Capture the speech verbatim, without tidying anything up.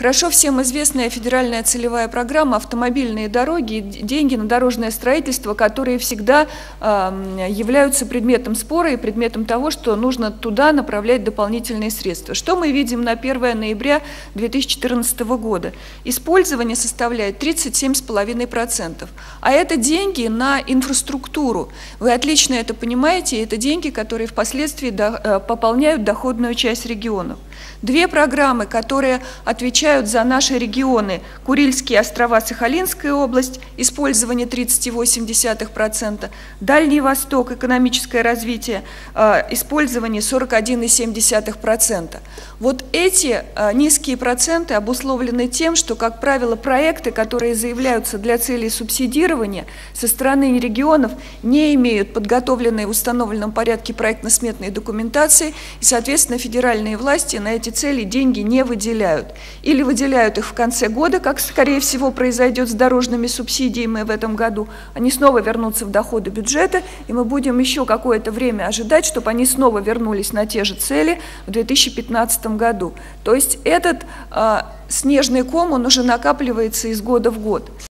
Хорошо всем известная федеральная целевая программа «Автомобильные дороги», деньги на дорожное строительство, которые всегда э, являются предметом спора и предметом того, что нужно туда направлять дополнительные средства. Что мы видим на первое ноября две тысячи четырнадцатого года? Использование составляет тридцать семь целых пять десятых процента, а это деньги на инфраструктуру. Вы отлично это понимаете, это деньги, которые впоследствии до, пополняют доходную часть регионов. Две программы, которые отвечают за наши регионы: Курильские острова, Сахалинская область, использование тридцать восемь целых пять десятых процента, Дальний Восток, экономическое развитие, использование сорок один целых семь десятых процента. Вот эти низкие проценты обусловлены тем, что, как правило, проекты, которые заявляются для целей субсидирования со стороны регионов, не имеют подготовленной в установленном порядке проектно-сметной документации, и, соответственно, федеральные власти на эти цели деньги не выделяют. Или выделяют их в конце года, как, скорее всего, произойдет с дорожными субсидиями в этом году. Они снова вернутся в доходы бюджета, и мы будем еще какое-то время ожидать, чтобы они снова вернулись на те же цели в две тысячи пятнадцатом году. То есть этот э, снежный ком, он уже накапливается из года в год.